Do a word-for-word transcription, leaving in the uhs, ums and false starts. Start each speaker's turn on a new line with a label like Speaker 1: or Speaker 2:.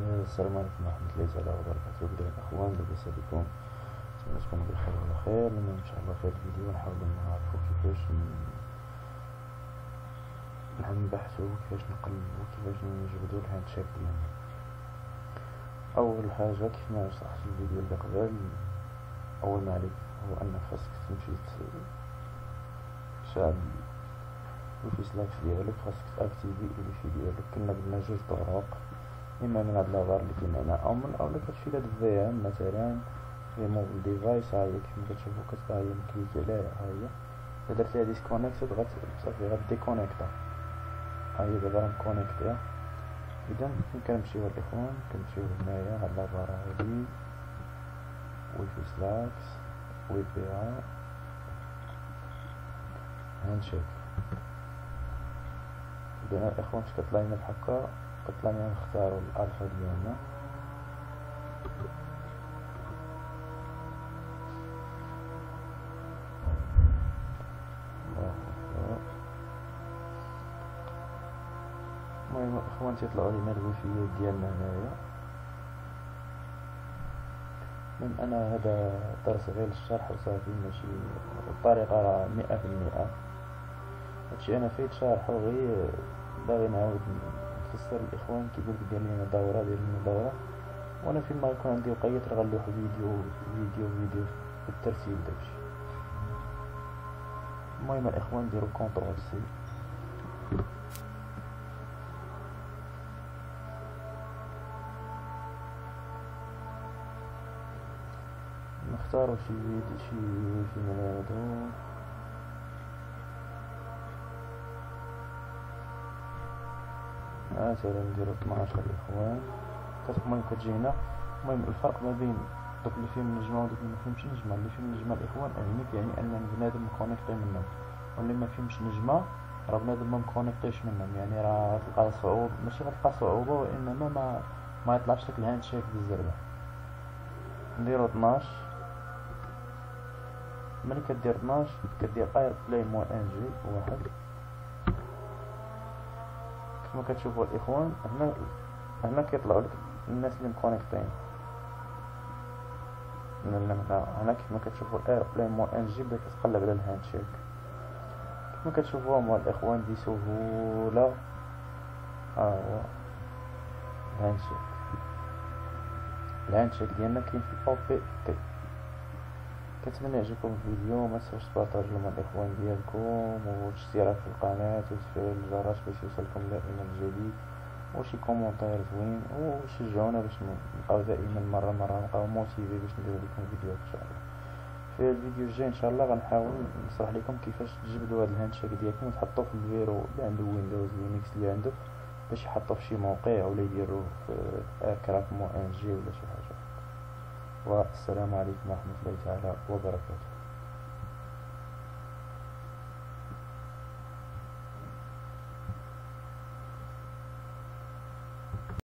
Speaker 1: السلام عليكم ورحمة الله تعالى وبركاته. كيف الأخوان؟ لاباس عليكم؟ نتمنى تكونوا بخير وعلى خير. اليوم إن شاء الله في هذا الفيديو نحاول نعرفو كيفاش نحاول نبحثو كيفاش نقلبو كيفاش نجبدو الهاند شيك ديالنا. أول حاجة كيف ما شرحت في الفيديو اللي قبل، أول ما عليك هو أنك خاصك تمشي تشعل الويفي سلاكس ديالك، خاصك تاكتيفي الويفي ديالك. كنا قلنا جوج طرق، اما من هاد لافار اللي كاين هنا او من اولا كتمشي لهاد الفي ام مثلا في موبيل ديفايس. ها هي كيف ما كتشوفو كتبقى هي مكليكي عليها، ها هي الا درتيها ديسكونيكت صافي غديكونيكتا. ها هي دابا راه مكونيكتيها. اذا فين كنمشيو الاخوان؟ كنمشيو هنايا هاد لافار هادي ويفي سلاكس وي بي ا هاند شيك. اذا الاخوان اش كطلع لنا بحال كطلع لنا نختارو الالفا ديالنا. المهم الاخوان تيطلعوا لينا الويفيات ديالنا هنايا. من انا هذا درس غير الشرح وصافي، ماشي الطريقه راه مئة في المئة. هادشي انا فايت شارحو غير باغي نعاود نفسر الاخوان. كيقول لك دير لنا دوره دير لنا دوره، وانا فين ما يكون عندي وقيت راه غنلوح فيديو فيديو فيديو بالترتيب داكشي. المهم الاخوان نديرو كونترول سي، نختارو شي فيديو شي في من هادو. مثلا نديرو اثناش الاخوان. المهم كتجي هنا. المهم الفرق ما بين دوك اللي فيهم نجمة ودوك اللي مفيهمش نجمة. اللي فيهم نجمة الاخوان يعني يعني ان بنادم مكونيكطي منهم، واللي ما فيهمش نجمة راه بنادم ما مكونيكطيش منهم. يعني راه غتلقى صعوبة، ماشي غتلقى صعوبة وانما ما ما يطلعش لك الهاند شيك بالزربة. نديرو اثناش. ملي كدير اثناش كدير اير بلاي مو ان جي واحد. كما كتشوفوا الاخوان هنا هنا كيطلعوا لك الناس اللي مكونيكطين. هنا كيف ما كتشوفوا اير بلاي مو ان جي بدا كتقلب على الهاند شيك. كما كتشوفوهم هما الاخوان بسهوله. ها هو الهاند شيك. الهاند شيك ديالنا كاين في او بي تي. كنتمنى يعجبكم الفيديو، ما تنساوش تبارطاجيو مع الاخوان ديالكم والاشتراك في القناه وتفعيل الجرس باش يوصلكم دائما الجديد، وشي كومونتير زوين وشجعونا باش نبقاو دائما مره مره نبقاو موتيفي باش نديرو لكم فيديوهات ان شاء الله. في الفيديو الجاي ان شاء الله غنحاول نشرح لكم كيفاش تجبدوا هذا الهاند شيك ديالكم وتحطوه في الفيرو اللي عنده ويندوز لينكس اللي عنده باش يحطوه في شي موقع ولا يديروه في كراك مو ان جي ولا شي حاجه. والسلام عليكم ورحمه الله تعالى وبركاته.